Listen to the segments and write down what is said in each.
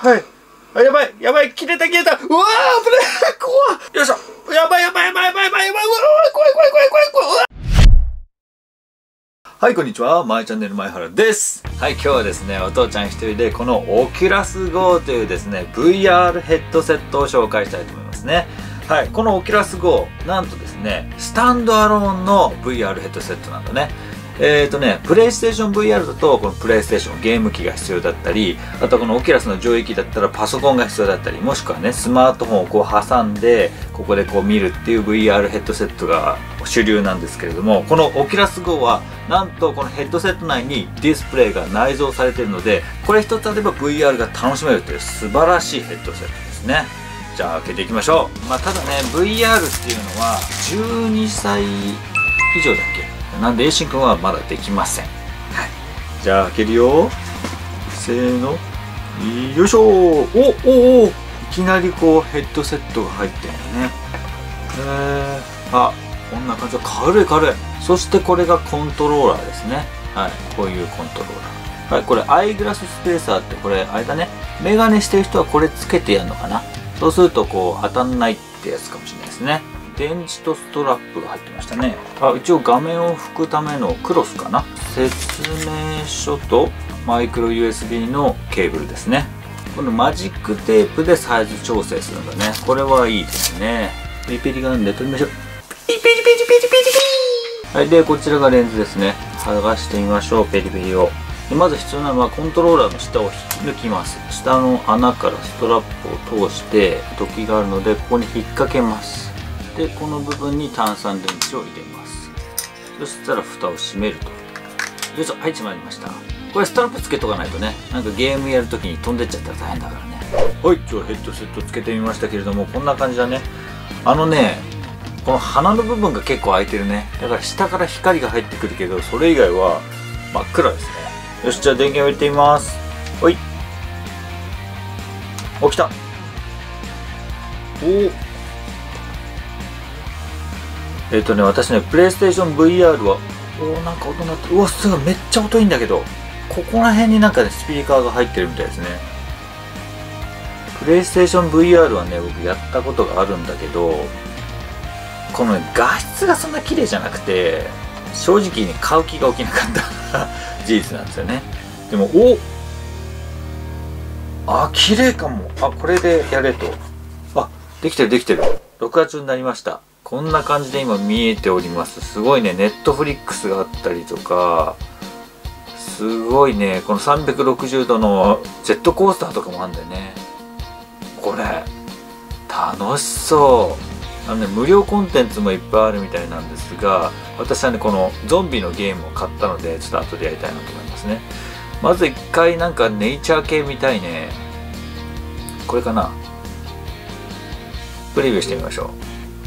はい。あ、やばい、やばい、切れた、うわー、危ない、怖い。よいしょ。やばい、うわー、怖い、怖い、うわ。はい、こんにちは。マイチャンネル前原です。はい、今日はですね、お父ちゃん一人でこのオキュラス GO というですね、VR ヘッドセットを紹介したいと思いますね。はい、このオキュラス GO、なんとですね、スタンドアローンの VR ヘッドセットなんだね。プレイステーション VR だと、このプレイステーションゲーム機が必要だったり、あとこのオキュラスの上位機だったらパソコンが必要だったり、もしくはね、スマートフォンをこう挟んで、ここでこう見るっていう VR ヘッドセットが主流なんですけれども、このオキュラス GO は、なんとこのヘッドセット内にディスプレイが内蔵されているので、これ一つあれば VR が楽しめるという素晴らしいヘッドセットですね。じゃあ開けていきましょう。まあただね、VR っていうのは12歳以上だっけなんで、エイシン君はまだできません。はい。じゃあ開けるよ。せーの。よいしょー。いきなりこうヘッドセットが入ってるんだね。あ、こんな感じ。軽い。そしてこれがコントローラーですね。はい。こういうコントローラー。はい。これアイグラススペーサーって、これあれだね。メガネしてる人はこれつけてやるのかな。そうするとこう当たんないってやつかもしれないですね。電池とストラップが入ってましたね。一応画面を拭くためのクロスかな。説明書とマイクロ USB のケーブルですね。このマジックテープでサイズ調整するんだね。これはいいですね。ペリペリがあるんで取りましょう。ペリ。はい。で、こちらがレンズですね。剥がしてみましょう。ペリペリを。でまず必要なのはコントローラーの下を引き抜きます。下の穴からストラップを通して突起があるので、ここに引っ掛けます。で、この部分に単3電池を入れます。そしたら蓋を閉めると。よいしょ。はい、閉まりました。これストラップつけとかないとね、なんかゲームやるときに飛んでっちゃったら大変だからね。はい、ヘッドセットつけてみましたけれども、こんな感じだね。この鼻の部分が結構開いてるね。だから下から光が入ってくるけど、それ以外は真っ暗ですね。よし、じゃあ電源を入れてみます。はい。起きた。私ね、プレイステーション VR は、なんか音鳴ってる。うわ、すごい、めっちゃ音いいんだけど、ここら辺になんかね、スピーカーが入ってるみたいですね。プレイステーション VR はね、僕やったことがあるんだけど、このね、画質がそんな綺麗じゃなくて、正直ね、買う気が起きなかった事実なんですよね。でも、綺麗かも。これでやれと。できてる。録画中になりました。こんな感じで今見えております。すごいね、ネットフリックスがあったりとか、すごいね、この360度のジェットコースターとかもあるんだよね。これ、楽しそう。無料コンテンツもいっぱいあるみたいなんですが、私はね、このゾンビのゲームを買ったので、ちょっと後でやりたいなと思いますね。まず一回なんかネイチャー系見たいね。これかな。プレビューしてみましょう。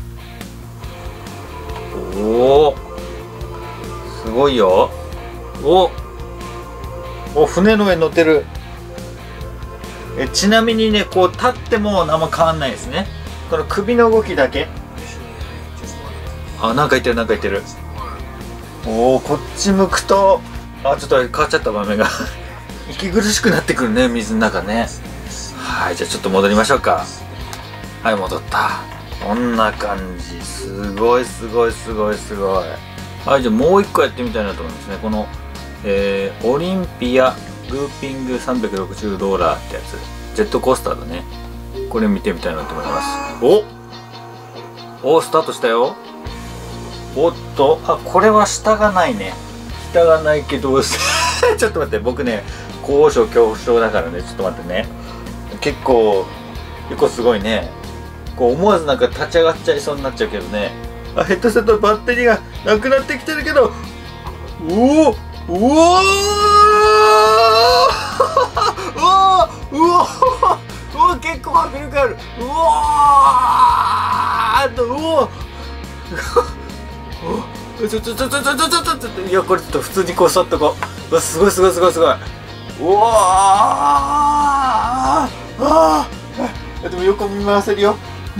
すごいよ。船の上に乗ってる。ちなみにね、こう立ってもあんま変わんないですね。この首の動きだけ。なんかいってる。こっち向くと、ちょっと変わっちゃった場面が息苦しくなってくるね、水の中ね。はい、じゃあちょっと戻りましょうか。はい、戻った。こんな感じ。すごい。はい、じゃあもう一個やってみたいなと思いますね。この、オリンピアルーピング360ローラーってやつ。ジェットコースターだね。これ見てみたいなと思います。スタートしたよ。これは下がないね。下がないけど、ちょっと待って、僕ね、高所恐怖症だからね、ちょっと待ってね。結構すごいね。こう思わずなんか立ち上がっちゃいそうになっちゃうけどね。ヘッドセットのバッテリーがなくなってきてるけど、結構迫力ある。いや、これちょっと普通にこう座っとこう。すごい。でも横見回せるよ。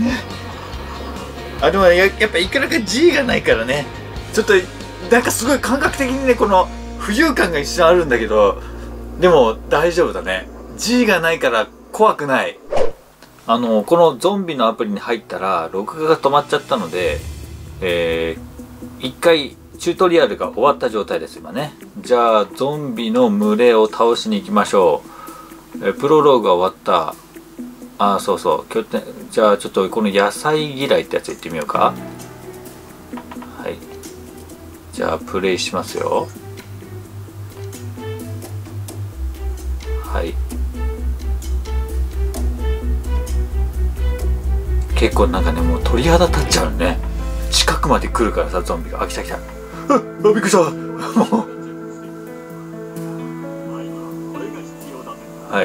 でもやっぱいくらか G がないからね、ちょっとなんかすごい感覚的にね、この浮遊感が一瞬あるんだけど、でも大丈夫だね。 G がないから怖くない。このゾンビのアプリに入ったら録画が止まっちゃったので、一回チュートリアルが終わった状態です今ね。じゃあゾンビの群れを倒しに行きましょう。プロローグが終わった。あ、そうそう。じゃあちょっとこの野菜嫌いってやついってみようか。はい。じゃあプレイしますよ。はい。結構なんかね、もう鳥肌立っちゃうね。近くまで来るからさ、ゾンビが。あ、来た来た。あ、びっくりした。もう。はい。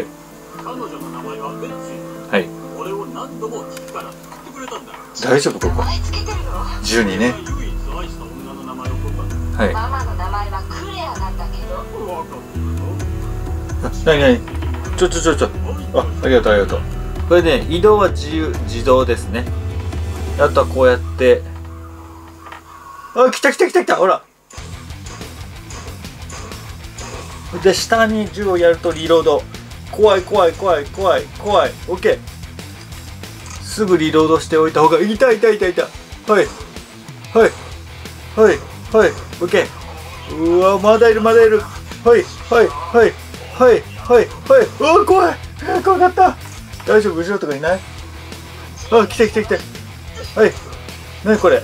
はい。大丈夫ここ。12ね。はい。ママの名前はクレアなんだけど。なになに。ちょ。ありがとうありがとう。これね、移動は自動ですね。あとはこうやって。あ、来た。ほら。で、下に銃をやるとリロード。怖い。オッケー。すぐリロードしておいた方がいい。痛い。はい。オッケー。うわ、まだいる。はい。うわ、怖かった。大丈夫？後ろとかいない？あ、来て。はい。何これ？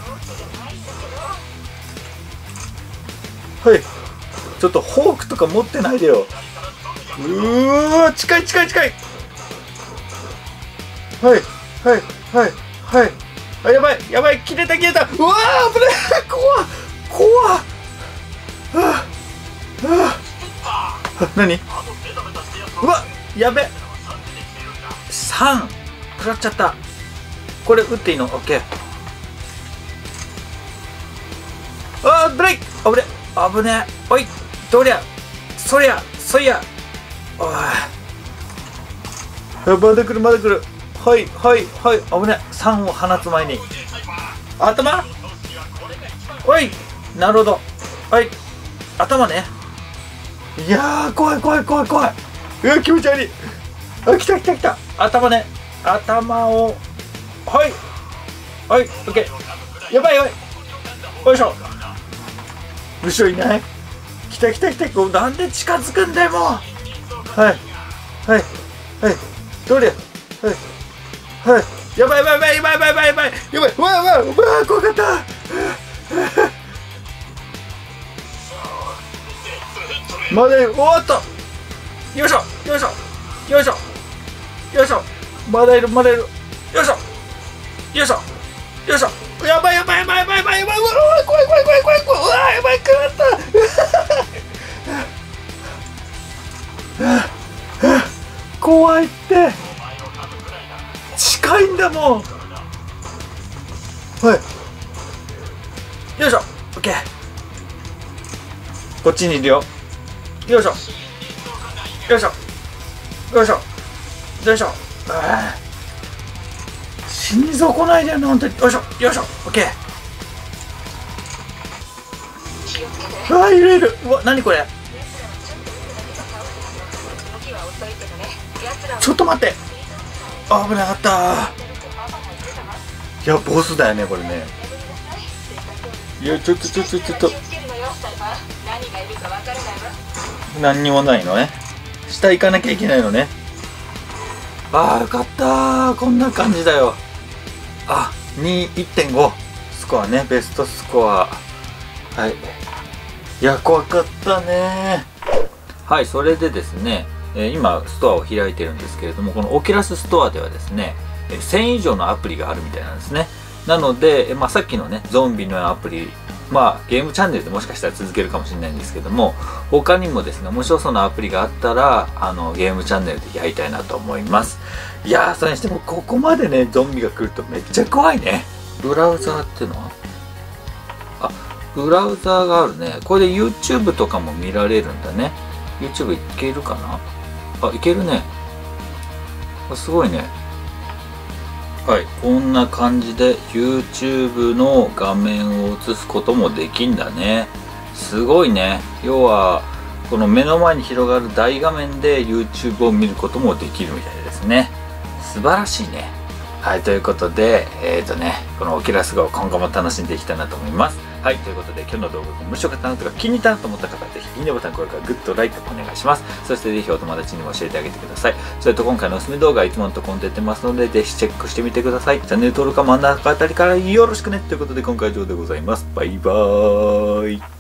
はい。ちょっとフォークとか持ってないでよ。わ、近い。はい。あ、やばい。切れた。うわー、危ない。怖っ。何？うわ、やべ。3食らっちゃった。これ撃っていいの？オッケー。あー、ブレイク。危ねえ。おい、どりゃそや。おい、まだ来る。はい、危ねえ。3を放つ前に頭。おい、なるほど。はい、頭ね。いやー、怖い。うわ、気持ち悪い。あ、来た。頭ね。頭を。はい、オッケー。やばい。よいしょ。後ろいない？来た。なんで近づくんだよ、もう。はい。どれ？はい。やばい。うわ、怖かった。まだいる。おっと。よいしょ。まだいる。よいしょ。やばい。うわ、怖い。やばい、食らった。怖いって。近いんだもん。はい。よいしょ。オッケー。こっちにいるよ。よいしょ。死に損ないでよね、本当に。よいしょ。オッケー。あ、いる。うわ、何これ。ちょっと待って。危なかった。いや、ボスだよね、これね。いや、ちょっと。何にもないのね。下行かなきゃいけないのね。ああ、よかったー。こんな感じだよ。あ、1.5 スコアね。ベストスコア。はい。いや、怖かったね。はい、それでですね、今ストアを開いてるんですけれども、このオキュラスストアではですね、1000以上のアプリがあるみたいなんですね。なので、さっきのね、ゾンビのアプリ、ゲームチャンネルでもしかしたら続けるかもしれないんですけども、他にもですね、面白そうなアプリがあったら、ゲームチャンネルでやりたいなと思います。いやー、それにしてもここまでね、ゾンビが来るとめっちゃ怖いね。ブラウザーっていうのは？ブラウザーがあるね。これで YouTube とかも見られるんだね。YouTube いけるかな？いけるね。すごいね。はい、こんな感じで YouTube の画面を映すこともできんだね。すごいね。要はこの目の前に広がる大画面で YouTube を見ることもできるみたいですですね。素晴らしいね。はい、ということで、このオキュラス GO 今後も楽しんでいきたいなと思います。はい、ということで今日の動画が面白かったなとか気に入ったなと思った方はぜひいいねボタン、これからグッドライクお願いします。そしてぜひお友達にも教えてあげてください。それと今回のおすすめ動画いつものとコンテンツ出ますのでぜひチェックしてみてください。チャンネル登録は真ん中あたりからよろしくねということで今回は以上でございます。バイバーイ。